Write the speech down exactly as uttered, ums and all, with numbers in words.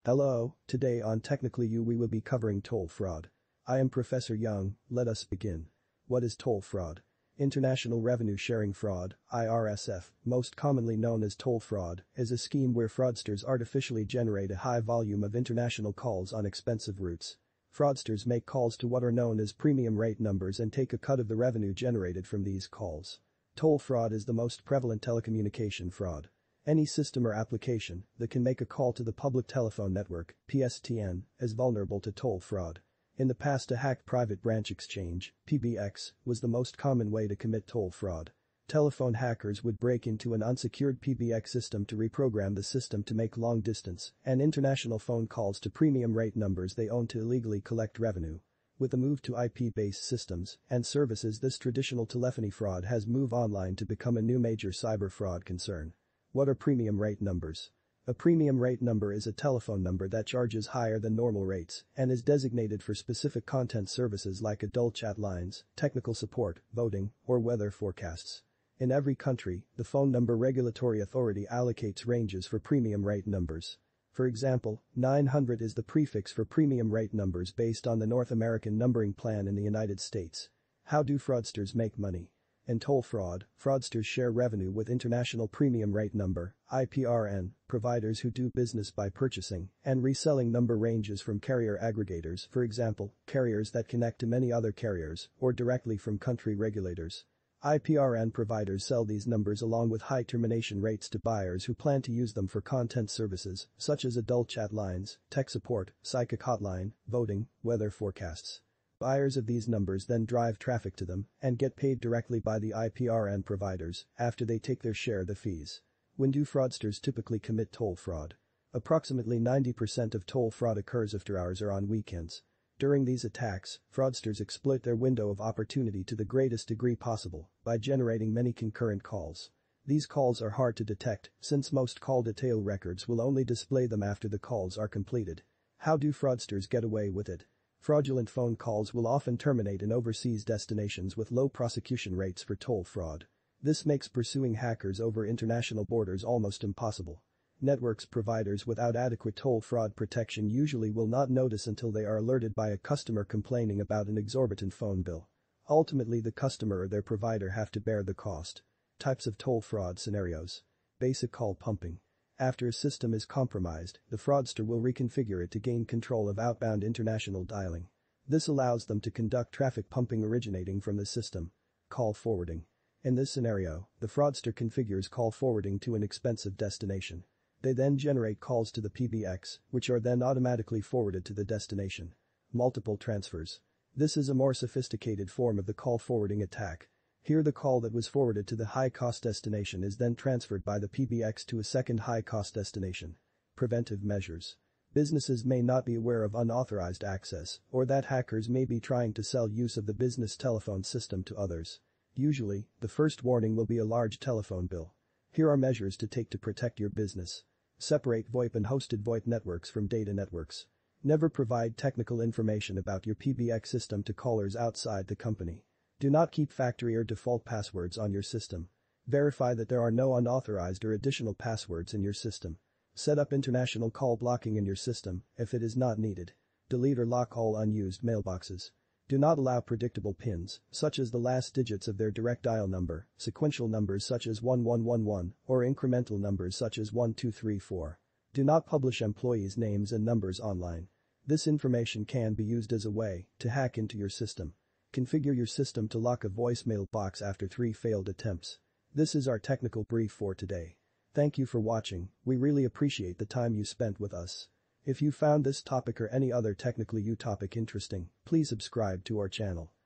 Hello, today on Technically You we will be covering toll fraud. I am Professor Young, let us begin. What is toll fraud? International Revenue Sharing Fraud, I R S F, most commonly known as toll fraud, is a scheme where fraudsters artificially generate a high volume of international calls on expensive routes. Fraudsters make calls to what are known as premium rate numbers and take a cut of the revenue generated from these calls. Toll fraud is the most prevalent telecommunication fraud. Any system or application that can make a call to the public telephone network, P S T N, is vulnerable to toll fraud. In the past, a hacked private branch exchange, P B X, was the most common way to commit toll fraud. Telephone hackers would break into an unsecured P B X system to reprogram the system to make long-distance and international phone calls to premium rate numbers they own to illegally collect revenue. With the move to I P-based systems and services, this traditional telephony fraud has moved online to become a new major cyber fraud concern. What are premium rate numbers? A premium rate number is a telephone number that charges higher than normal rates and is designated for specific content services like adult chat lines, technical support, voting, or weather forecasts. In every country, the phone number regulatory authority allocates ranges for premium rate numbers. For example, nine hundred is the prefix for premium rate numbers based on the North American numbering plan in the United States. How do fraudsters make money? In toll fraud, fraudsters share revenue with international premium rate number I P R N providers who do business by purchasing and reselling number ranges from carrier aggregators, for example, carriers that connect to many other carriers, or directly from country regulators. I P R N providers sell these numbers along with high termination rates to buyers who plan to use them for content services such as adult chat lines, tech support, psychic hotline, voting, weather forecasts. Buyers of these numbers then drive traffic to them and get paid directly by the I P R N providers after they take their share of the fees. When do fraudsters typically commit toll fraud? Approximately ninety percent of toll fraud occurs after hours or on weekends. During these attacks, fraudsters exploit their window of opportunity to the greatest degree possible by generating many concurrent calls. These calls are hard to detect since most call detail records will only display them after the calls are completed. How do fraudsters get away with it? Fraudulent phone calls will often terminate in overseas destinations with low prosecution rates for toll fraud. This makes pursuing hackers over international borders almost impossible. Networks providers without adequate toll fraud protection usually will not notice until they are alerted by a customer complaining about an exorbitant phone bill. Ultimately, the customer or their provider have to bear the cost. Types of toll fraud scenarios. Basic call pumping. After a system is compromised, the fraudster will reconfigure it to gain control of outbound international dialing. This allows them to conduct traffic pumping originating from the system. Call forwarding. In this scenario, the fraudster configures call forwarding to an expensive destination. They then generate calls to the P B X, which are then automatically forwarded to the destination. Multiple transfers. This is a more sophisticated form of the call forwarding attack. Here the call that was forwarded to the high-cost destination is then transferred by the P B X to a second high-cost destination. Preventive measures. Businesses may not be aware of unauthorized access or that hackers may be trying to sell use of the business telephone system to others. Usually, the first warning will be a large telephone bill. Here are measures to take to protect your business. Separate VoIP and hosted VoIP networks from data networks. Never provide technical information about your P B X system to callers outside the company. Do not keep factory or default passwords on your system. Verify that there are no unauthorized or additional passwords in your system. Set up international call blocking in your system if it is not needed. Delete or lock all unused mailboxes. Do not allow predictable pins, such as the last digits of their direct dial number, sequential numbers such as one one one one, or incremental numbers such as one two three four. Do not publish employees' names and numbers online. This information can be used as a way to hack into your system. Configure your system to lock a voicemail box after three failed attempts. This is our technical brief for today. Thank you for watching, we really appreciate the time you spent with us. If you found this topic or any other Technically You topic interesting, please subscribe to our channel.